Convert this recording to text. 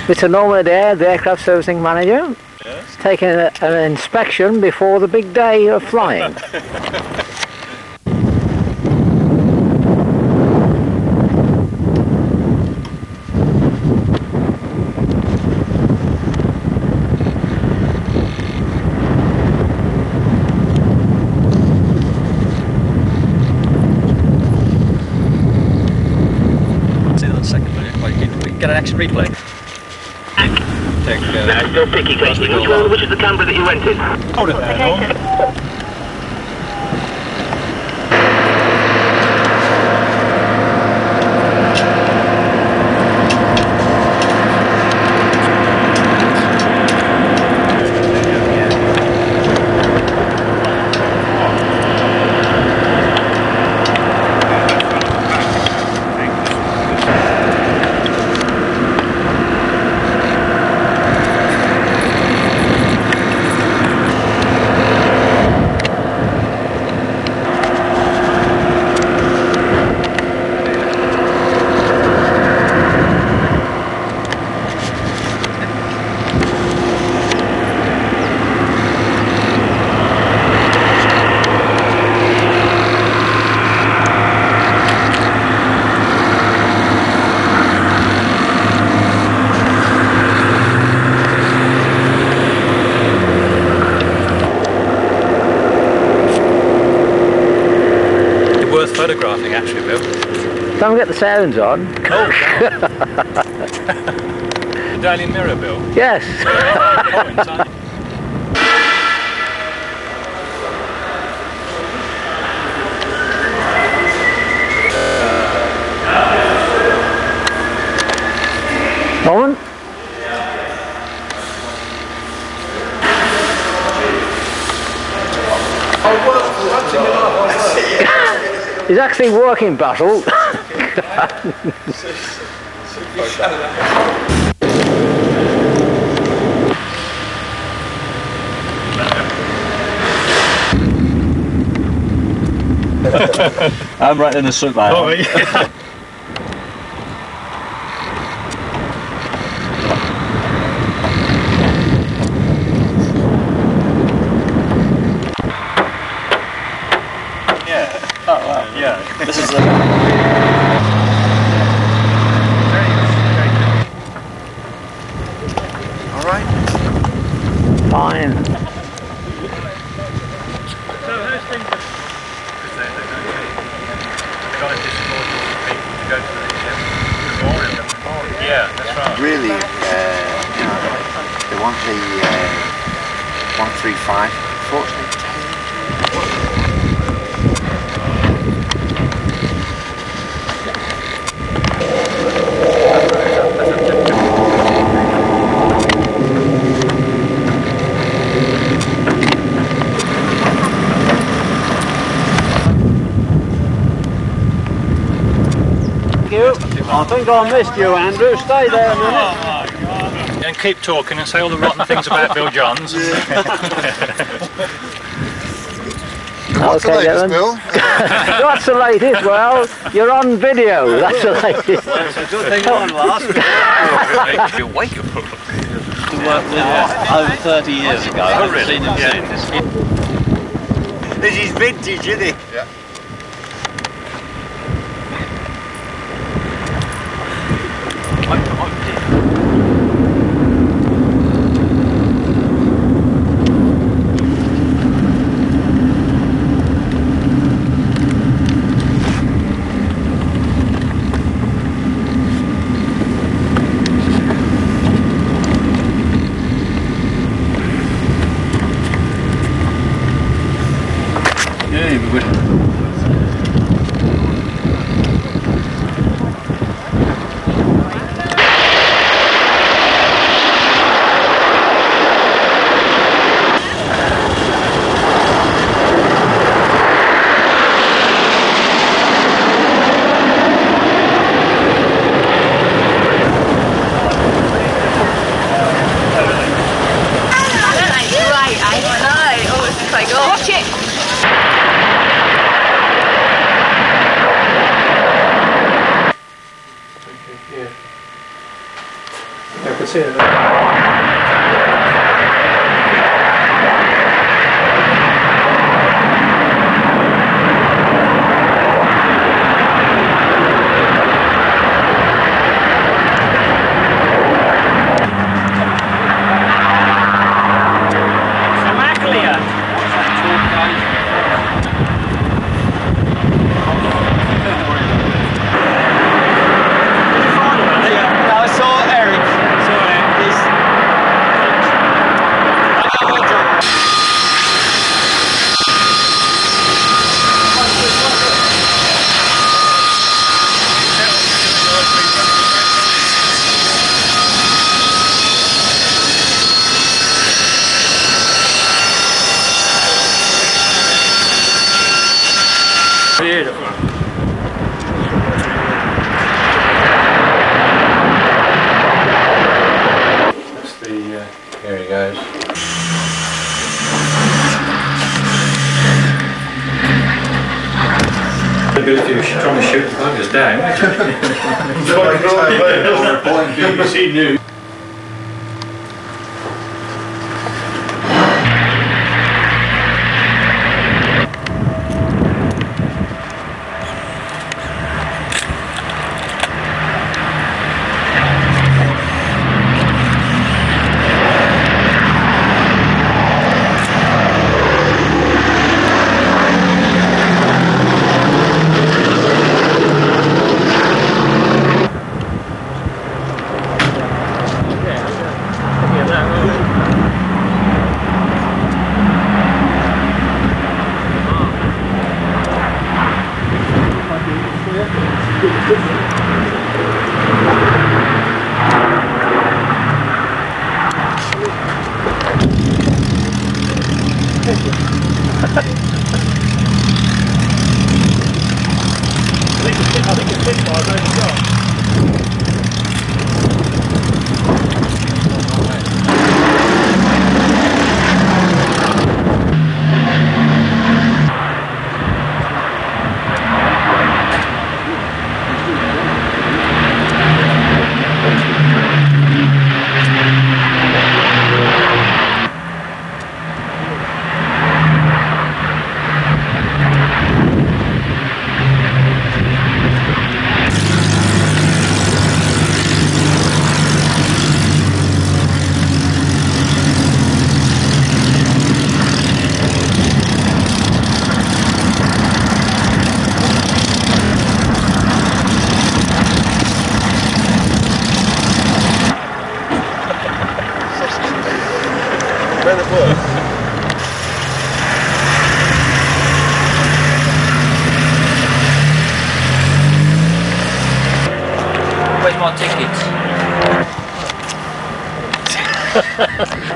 Mr. Norman Adair, the aircraft servicing manager, Yes. taking an inspection before the big day of flying. See that second minute. We can get an action replay. Take, Still picky, Katie. Which is the camera that you went in? hold it there, Norm. Worth photographing, actually, Bill. Don't get the sounds on. Oh, the Daily Mirror, Bill. Yes. Points, aren't you? Norman? He's actually working battle. I'm right in the suit now. Oh, yeah. This is Alright. Fine. So how's things? They got a disappointed people to go through it. Yeah, that's right. Really, you know, they want the 135. Fortunately, I think I missed you, Andrew. Stay there a minute. And keep talking and say all the rotten things about Bill Johns. what's the Okay, latest, Dylan. Bill? What's the latest? Well, you're on video. That's the latest. It's a good thing one last. You're wakeable. To work with over 30 years ago. Oh, really? Seen him since. This is vintage, isn't it? Yeah. Yeah, trying to shoot the buggers down. BBC News. Where's my ticket?